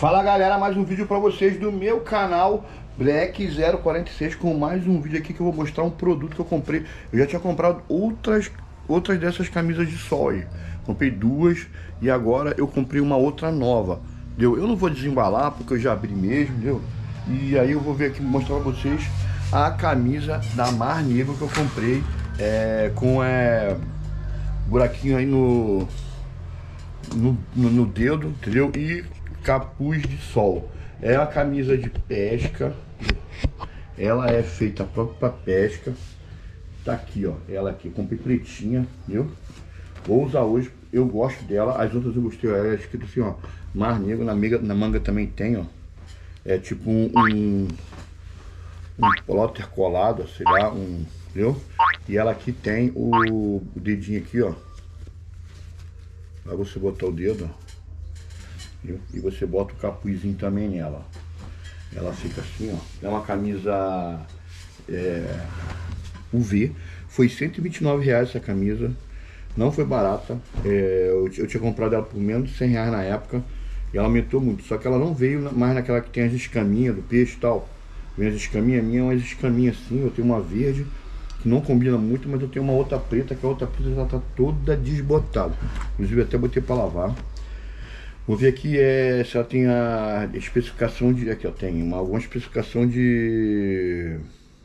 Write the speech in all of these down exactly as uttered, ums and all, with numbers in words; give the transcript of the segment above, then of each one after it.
Fala galera, mais um vídeo pra vocês do meu canal Black zero quarenta e seis, com mais um vídeo aqui que eu vou mostrar um produto que eu comprei. Eu já tinha comprado outras, outras dessas camisas de sol aí. Comprei duas e agora eu comprei uma outra nova, entendeu? Eu não vou desembalar porque eu já abri mesmo, entendeu? E aí eu vou ver aqui, mostrar pra vocês a camisa da Mar Negro que eu comprei, é, com é, buraquinho aí no, no, no, no dedo, entendeu? E capuz de sol. É a camisa de pesca, ela é feita própria para pesca. Tá aqui, ó, ela aqui, comprei pretinha, viu? Vou usar hoje, eu gosto dela. As outras eu gostei, ela é escrito assim, ó, Mar Negro. Na manga, na manga também tem, ó, é tipo um um, um plotter colado, sei lá, um, viu? E ela aqui tem o, o dedinho aqui, ó, pra você botar o dedo, ó. Viu? E você bota o capuzinho também nela. Ela fica assim, ó. É uma camisa é, U V. Foi cento e vinte e nove reais essa camisa. Não foi barata. É, eu, eu tinha comprado ela por menos de cem reais na época. E ela aumentou muito. Só que ela não veio mais naquela que tem as escaminhas do peixe e tal. Vem as escaminhas, minha umas escaminhas assim. Eu tenho uma verde que não combina muito, mas eu tenho uma outra preta, que a outra preta já tá toda desbotada. Inclusive até botei para lavar. Vou ver aqui é, se ela tem a especificação de... Aqui, ó, tem uma, alguma especificação de...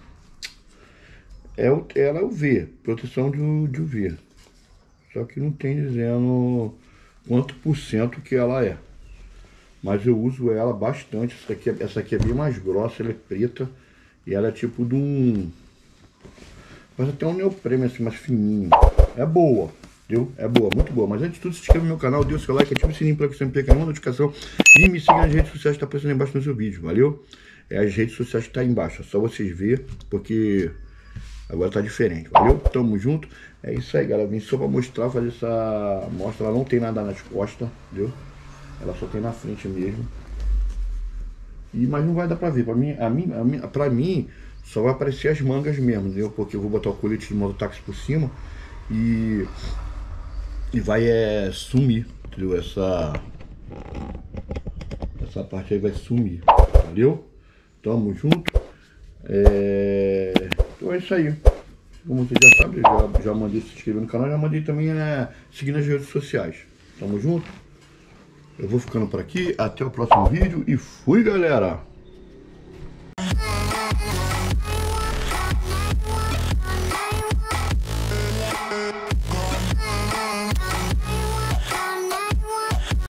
É, ela é U V, proteção de, de U V. Só que não tem dizendo quanto por cento que ela é. Mas eu uso ela bastante. Essa aqui, essa aqui é bem mais grossa, ela é preta. E ela é tipo de um... Mas até um neoprene assim, mais fininho. É boa. Deu? É boa, muito boa. Mas antes de tudo, se inscreva no meu canal, dê o seu like, ative o sininho para que você não perca nenhuma notificação. E me siga nas redes sociais que está aparecendo aí embaixo no seu vídeo, valeu? É as redes sociais que tá aí embaixo, é só vocês verem, porque agora tá diferente, valeu? Tamo junto. É isso aí, galera. Vim só para mostrar, fazer essa mostra. Ela não tem nada nas costas, entendeu? Ela só tem na frente mesmo. E, mas não vai dar pra ver. Pra mim, a mim, a mim, pra mim, só vai aparecer as mangas mesmo, entendeu? Porque eu vou botar o colete de mototáxi por cima e... E vai é, sumir, entendeu? Essa, essa parte aí vai sumir, valeu? Tamo junto. É, então é isso aí. Como você já sabe, eu já, já mandei se inscrever no canal, já mandei também é, seguir nas redes sociais. Tamo junto. Eu vou ficando por aqui, até o próximo vídeo e fui, galera!